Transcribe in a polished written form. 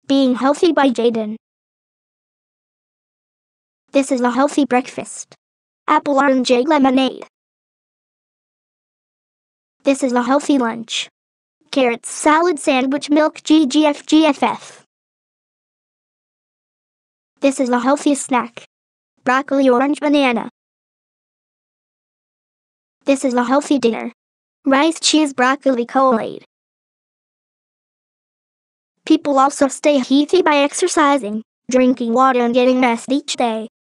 Being Healthy by Jayden. This is a healthy breakfast. Apple orange egg lemonade. This is a healthy lunch. Carrots salad sandwich milk GGFGFF. This is a healthy snack. Broccoli orange banana. This is a healthy dinner. Rice cheese broccoli collard. People also stay healthy by exercising, drinking water and getting rest each day.